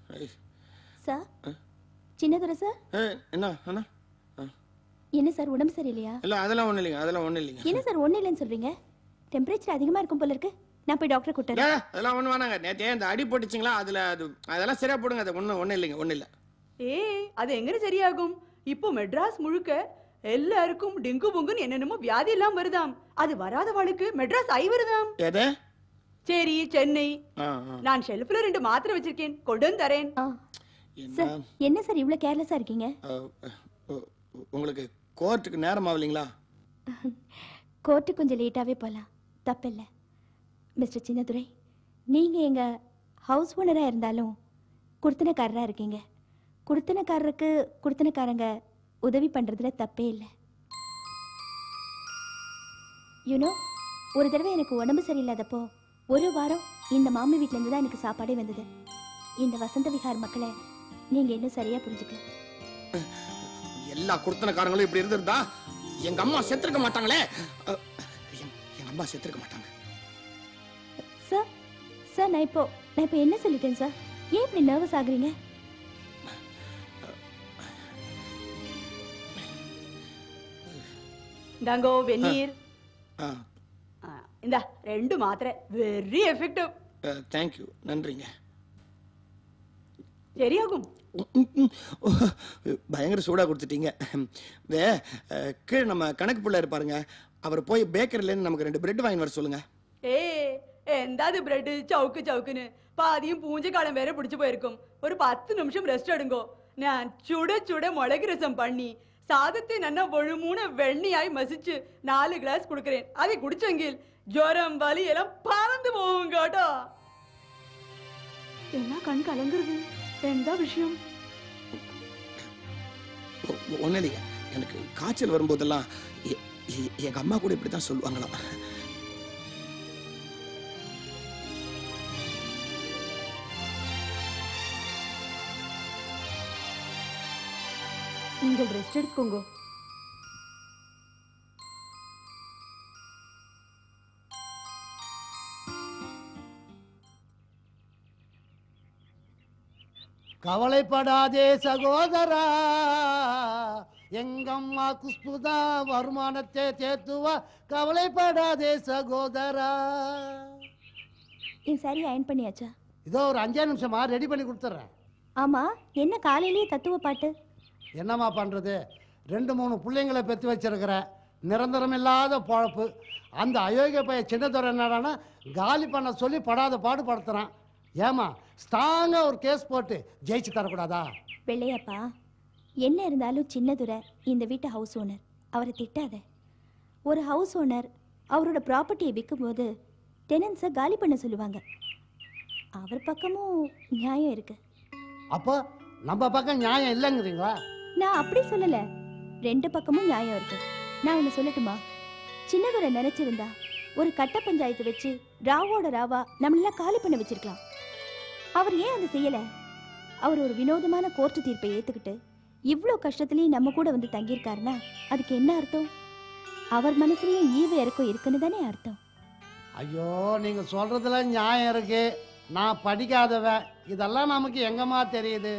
Sir Chinnadurai sir என்ன என்ன என்ன சார் உடம்பு சரியில்லையா? இல்ல அதெல்லாம் ஒண்ணு இல்லைங்க, அதெல்லாம் ஒண்ணு இல்லைங்க. என்ன சார் ஒண்ணு இல்லைன்னு சொல்றீங்க? டெம்பரேச்சர் அதிகமா இருக்கும் போல இருக்கு. நான் போய் டாக்டர் கூட்டறேன். அதெல்லாம் ஒண்ணு வேணாங்க. நேத்தே இந்த அடி போட்டுச்சிங்களா, அதெல்லாம் சரியா போடுங்க. அது ஒண்ணு இல்லைங்க, ஒண்ணு இல்ல. அது எங்க சரியாகும்? இப்போ மெட்ராஸ் முழுக்க எல்லாருக்கும் டெங்கு பொங்குன்னு என்னென்னமோ வியாதி எல்லாம் வருதாம். அது வராதவாளுக்கு மெட்ராஸ் ஐ வருதாம். எது? சரி சென்னை. நான் ஷெல்ஃப்ல 2 மாத்திரை வச்சிருக்கேன், கொண்டு வந்து தரேன். என்ன சார் இவ்ளோ கேர்லெஸ்ஸா இருக்கீங்க? உங்களுக்கு கோர்ட்டுக்கு நேரம் ஆகலீங்களா? கோர்ட்டு கொஞ்சம் லேட்டாவே போலாம், தப்பில்லை. மிஸ்டர் சின்னதுரை, நீங்க எங்க ஹவுஸ் ஓனரா இருந்தாலும் குடுத்தனக்காரரா இருக்கீங்க. குடுத்தனக்காரருக்கு குடுத்தனக்காரங்க உதவி பண்றதுல தப்பே இல்லை. யூனோ, ஒரு தடவை எனக்கு உடம்பு சரியில்லாதப்போ ஒரு வாரம் இந்த மாமி வீட்டுல இருந்து தான் எனக்கு சாப்பாடே வந்தது. இந்த வசந்த விஹார் மக்களை நீங்க இன்னும் சரியா புரிஞ்சுக்கல. எல்லா குடுத்தனக்காரங்களும் இப்படி இருந்திருந்தா எங்க அம்மா செத்துருக்க மாட்டாங்களே. எங்க அம்மா செத்துருக்க மாட்டாங்க. சார் நான் இப்போ என்ன சொல்லிட்டேன் சார்? ஏன் இப்படி நர்வஸ் ஆகுறீங்க? தாங்கோ வெந்நீர். இந்த 2 மாத்திரை வெரி எஃபெக்டிவ். தேங்க் யூ, நன்றிங்க. சரியாகும். பயங்கர சூடா கொடுத்துட்டீங்க. கீழே நம்ம கணக்கு பிள்ளை இருப்பாருங்க, அவர் போய் பேக்கரிலேருந்து நமக்கு 2 பிரெட் வாங்கி வர சொல்லுங்க. எந்தாது பிரெட் சவுக்குன்னு பாதியும் பூஞ்ச காலம் வேற பிடிச்சு போயிருக்கும். ஒரு 10 நிமிஷம் ரெஸ்ட் எடுங்கோ. நான் சுட மிளகு ரசம் பண்ணி சாதத்தை நல்லா ஒழுமூன வெண்ணியாய் மசிச்சு 4 கிளாஸ் குடுக்கிறேன். அதை குடிச்செங்கில் ஜோரம் வலி எல்லாம் பறந்து போகுங்கடா. என்ன கண் கலங்குறது? எந்த விஷயம்? ஒன்னும் இல்லையா, எனக்கு காய்ச்சல் வரும்போதெல்லாம் எங்க அம்மா கூட இப்படித்தான் சொல்லுவாங்களாம். நீங்கள் ரெஸ்ட் எடுத்துக்கோங்க. கவலைப்படாதே சகோதரா, எங்கம்மா குஷ்புதா வருமானத்தை தேத்துவா. கவலைப்படாதே சகோதரா. சரி அயன் பண்ணியாச்சா? இதோ ஒரு 5 நிமிஷமா ரெடி பண்ணி கொடுத்துட்றேன். ஆமா, என்ன காலையிலேயே தத்துவ பாட்டு? என்னம்மா பண்றது, 2-3 பிள்ளைங்களை பெற்று வச்சிருக்கிற, நிரந்தரம் இல்லாத பொழப்பு. அந்த அயோக்கிய பைய சின்னதுரை என்னடானா காலி பண்ண சொல்லி படாத பாடு படுத்துறான். ஏமா ஸ்ட்ராங்கா ஒரு கேஸ் போட்டு ஜெயிச்சு தரக்கூடாதா? வெள்ளையப்பா, என்ன இருந்தாலும் சின்னதுரை இந்த வீட்டு ஹவுஸ் ஓனர், அவரை திட்டாத. ஒரு ஹவுஸ் ஓனர் அவரோட ப்ராப்பர்ட்டியை விற்கும் போது டெனன்ஸை காலி பண்ண சொல்லுவாங்க. அவர் பக்கமும் நியாயம் இருக்கு. அப்போ நம்ம பக்கம் நியாயம் இல்லைங்கிறீங்களா? நான் அப்படி சொல்லல, 2 பக்கமும் நியாயம் இருக்கு. நான் ஒன்று சொல்லட்டுமா? சின்னதுரை நினைச்சிருந்தா ஒரு கட்ட பஞ்சாயத்து வச்சு ராவோட ராவா நம்மளெல்லாம் காலி பண்ண வச்சிருக்கலாம். அவர் ஏன் அதை செய்யல? அவர் ஒரு வினோதமான கோர்ட்டு தீர்ப்பை ஏத்துக்கிட்டு இவ்வளோ கஷ்டத்துலயும் நம்ம கூட வந்து தங்கியிருக்காருன்னா அதுக்கு என்ன அர்த்தம்? அவர் மனசுலயும் ஈவு இறக்கம் இருக்குன்னு தானே அர்த்தம். ஐயோ, நீங்க சொல்றதுல நியாயம் இருக்கு. நான் படிக்காதவன், இதெல்லாம் நமக்கு எங்கம்மா தெரியுது?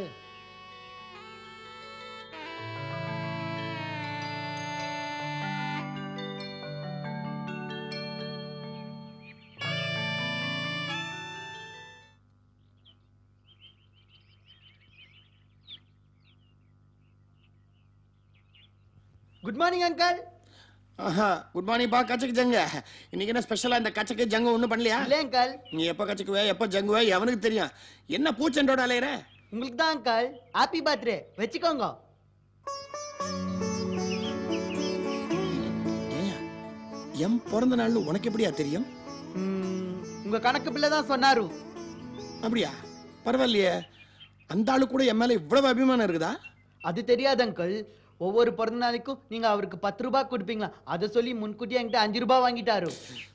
Good morning uncle. Good morning பா. கச்சக்கு ஜங்க இன்னைக்கு என்ன ஸ்பெஷலா? இந்த கச்சக்கு ஜங்க ஒண்ணும் பண்ணலையா? இல்ல அங்கிள். நீ எப்ப கச்சக்குவே எப்ப ஜங்குவே எவனுக்கு தெரியும்? என்ன பூச்செண்டோட அலையற? உங்களுக்கு தான் அங்கிள். ஹாப்பி பர்த்டே வெச்சுக்கோங்க. எம் பிறந்த நாள் உனக்கு எப்படியா தெரியும்? உங்க கணக்கு பிள்ளை தான் சொன்னாரு. அப்படியா? பரவாயில்லையே, அந்த ஆளு கூட என் மேல இவ்வளவு அபிமானம் இருக்குதா? அது தெரியாது அங்கிள். ஒவ்வொரு பிறந்த நாளைக்கும் நீங்க அவருக்கு 10 ரூபாய் கொடுப்பீங்களா, அதை சொல்லி முன்கூட்டியே என்கிட்ட 5 ரூபாய் வாங்கிட்டாரு.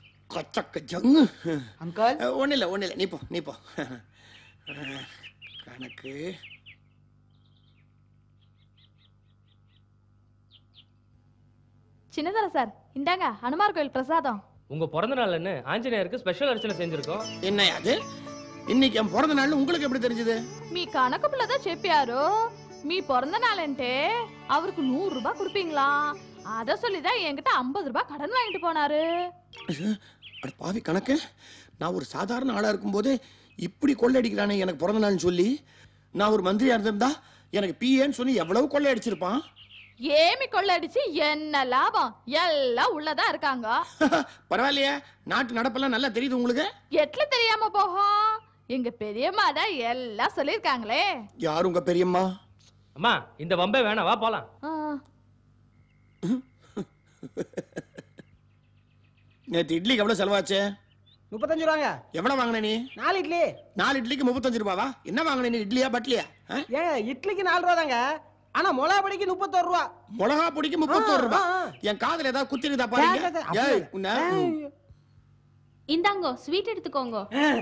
அங்கிள் ஒண்ணு இல்ல நீ போ. கணக்கு சின்னதர சார், இந்தாங்க ஹனுமார் கோயில் பிரசாதம். உங்க பிறந்த நாள்னு ஆஞ்சநேயருக்கு ஸ்பெஷல் அர்ச்சனை செஞ்சிருக்கோம். என்ன அது? இன்னைக்கு என் பிறந்த நாள் உங்களுக்கு எப்படி தெரிஞ்சது? మీ కనక పిల్లదా చెప్పారు మీ பிறந்த நாளంటే அவருக்கு 100 ரூபாய் கொடுப்பீங்களா அத சொல்லிதான் என்கிட்ட 50 ரூபாய் கடன் வாங்கிட்டு போனாரு. அட பாவி கணக்கு, நான் ஒரு சாதாரண ஆளா இருக்கும்போது இப்படி கொள்ளையடிக்கிறானே எனக்கு பிறந்த நாள்னு சொல்லி. நான் ஒரு மந்திரியா இருந்திருந்தா எனக்கு பிஏன்னு சொல்லி எவ்வளவு கொள்ளை அடிச்சிருப்பான். ஏமி கொள்ளடிச்சு என்ன லாபம்? எல்லாம் உள்ளதா இருக்காங்க. பரவாயில்லையே, நாட்டு நடப்பெல்லாம் நல்லா தெரியுது உங்களுக்கு. எட்ல தெரியாம போகும்? எங்க பெரியம்மா தான் எல்லாம் சொல்லிருக்காங்களே. யாரு உங்க பெரியம்மா? அம்மா இந்த வம்பே வேணாம், வா போலாம். நேத்து இட்லிக்கு எவ்வளவு செலவாச்சு? 35 ரூபாங்க. எவ்வளவு வாங்கின நீ? 4 இட்லி. 4 இட்லிக்கு 35 ரூபாவா? என்ன வாங்கின நீ, இட்லியா பட்லியா? ஏங்க இட்லிக்கு 4 ரூபா தாங்க. ஆனா மிளகா பொடிக்கு 31 ரூபா. மிளகா பொடிக்கு 31 ரூபா? என் காதுல ஏதாவது குத்திருந்தா பாருங்க. ஏய் உன்ன இந்தாங்கோ ஸ்வீட் எடுத்துக்கோங்க.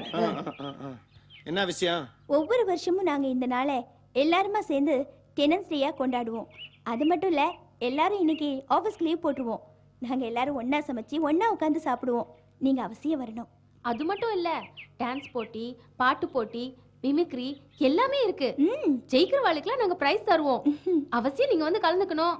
என்ன விஷயம்? ஒவ்வொரு வருஷமும் நாங்க இந்த நாளை எல்லாருமா சேர்ந்து டெனன்ஸ் டேயா கொண்டாடுவோம். அது மட்டும் இல்ல, எல்லாரும் இன்னைக்கு ஆபீஸ்க்கு லீவ் போட்டுருவோம். நாங்க எல்லாரும் ஒண்ணா சமைச்சு ஒண்ணா உட்கார்ந்து சாப்பிடுவோம். நீங்க அவசியம் வரணும். அது மட்டும் இல்ல, டான்ஸ் போட்டி, பாட்டு போட்டி, மிமிக்ரி எல்லாமே இருக்கு. ஜெயிக்கிற வாழ்க்கைலாம் நாங்க பிரைஸ் தருவோம். அவசியம் நீங்க வந்து கலந்துக்கணும்.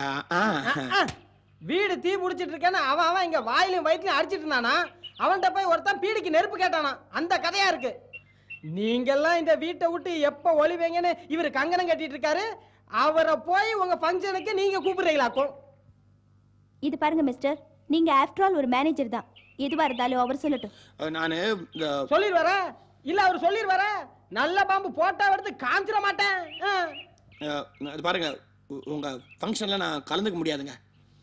வீடு தீ பிடிச்சிட்டு இருக்கேன்னு அவன் இங்க வாயிலையும் வயிற்றுலையும் அடிச்சிட்டு இருந்தானா? அவன்கிட்ட போய் ஒருத்தன் பீடிக்கு நெருப்பு கேட்டானா? அந்த கதையா இருக்கு. நீங்கெல்லாம் இந்த வீட்டை விட்டு எப்ப ஒளிவீங்கன்னு இவரு கங்கணம் கட்டிட்டு இருக்காரு. அவரை போய் உங்க ஃபங்க்ஷனுக்கு நீங்க கூப்பிடுறீங்களாக்கும். இது பாருங்க மிஸ்டர், நீங்க ஆஃப்டர் ஆல் ஒரு மேனேஜர் தான். எதுவா இருந்தாலும் அவர் சொல்லட்டும். நானு சொல்லிடுவார இல்ல அவர் சொல்லிடுவார. நல்ல பாம்பு போட்டா எடுத்து காமிச்சிட மாட்டேன். அது பாருங்க, உங்க ஃபங்க்ஷன்ல நான் கலந்துக்க முடியாதுங்க.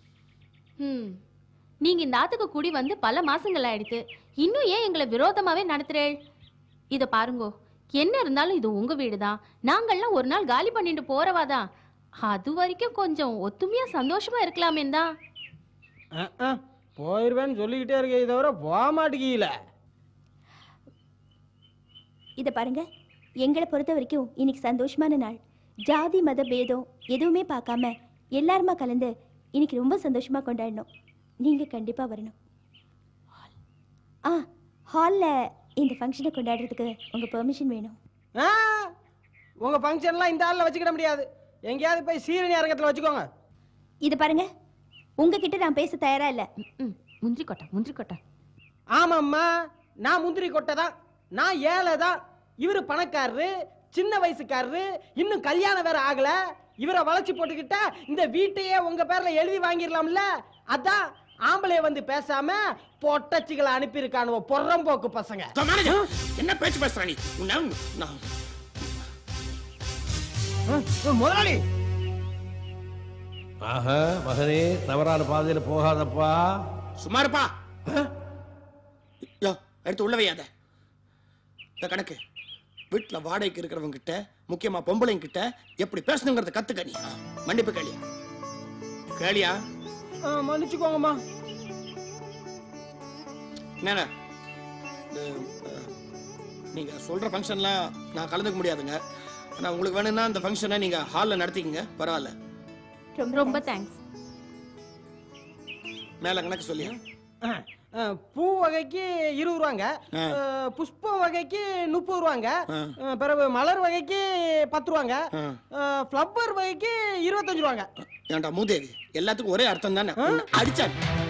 நீங்க இந்த ஆத்துக்கு கூடி வந்து பல மாசங்கள் ஆயிடுத்து. இன்னும் ஏன் எங்களை விரோதமாவே நடத்துறேள்? இத பாருங்கோ, என்ன இருந்தாலும் இது உங்க வீடுதான். நாங்கள்லாம் ஒரு நாள் காலி பண்ணிட்டு போறவாதான். அது வரைக்கும் கொஞ்சம் ஒத்துமையா சந்தோஷமா இருக்கலாமே தான். போயிருவேன்னு சொல்லிக்கிட்டே இருக்க, தவிர போக மாட்டேங்கல. இத பாருங்க, எங்களை பொறுத்த வரைக்கும் இன்னைக்கு சந்தோஷமான நாள். ஜாதி மத பேதம் எதுவுமே பார்க்காம எல்லாருமா கலந்து இன்னைக்கு ரொம்ப சந்தோஷமா கொண்டாடணும். நீங்க கண்டிப்பா வரணும். ஹால்ல இந்த ஃபங்க்ஷனை கொண்டாடுறதுக்கு உங்க பெர்மிஷன் வேணும். உங்க ஃபங்க்ஷன்லாம் இந்த ஹால்ல வச்சுக்கிட முடியாது. எங்கேயாவது போய் சீரணி அரங்கத்துல வச்சுக்கோங்க. இது பாருங்க, உங்ககிட்ட நான் பேச தயாரா இல்ல. முந்திரி கொட்டை, முந்திரி கொட்டை. ஆமாம்மா, நான் முந்திரி கொட்டை தான். நான் ஏழை தான். இவரு பணக்காரரு, சின்ன வயசுக்காரரு, இன்னும் கல்யாணம் வேற ஆகல. இவரை வளைச்சு போட்டுக்கிட்டா இந்த வீட்டையே உங்க பேர்ல எழுதி வாங்கிடலாம்ல. அதான் ஆம்பளைய வந்து பேசாம பொட்டச்சிகளை அனுப்பி இருக்கானுவ பொறம்போக்கு பசங்க. என்ன பேச்சு பேசுற நீ? முதலாளி. ஆஹா மகனே, தவறான பாதையில போகாதப்பா. சும்மா இருப்பா. எடுத்து உள்ள வையாத. இந்த கணக்கு வீட்டுல வாடகைக்கு இருக்கிறவங்க கிட்ட, முக்கியமா பொம்பளைங்க கிட்ட எப்படி பேசணுங்கிறத கத்துக்க. நீ மன்னிப்பு கேளியா? கேளியா? மன்னிச்சுக்கோங்கம்மா. என்ன நீங்க சொல்ற ஃபங்க்ஷன்லாம் நான் கலந்துக்க முடியாதுங்க. ஆனா உங்களுக்கு வேணும்னா அந்த ஃபங்க்ஷனை நீங்க ஹால்ல நடத்திக்கங்க, பரவாயில்ல. ரொம்ப தேங்க்ஸ். மேல கணக்கு சொல்லியா? பூ வகைக்கு 20 ரூபாங்க, புஷ்பம் வகைக்கு 30 ரூபாங்க, பிறகு மலர் வகைக்கு 10 ரூபாங்க, ஃப்ளவர் வகைக்கு 25 ரூபாங்க. ஏன்டா மூதேவி, எல்லாத்துக்கும் ஒரே அர்த்தம் தானே? அடிச்சான்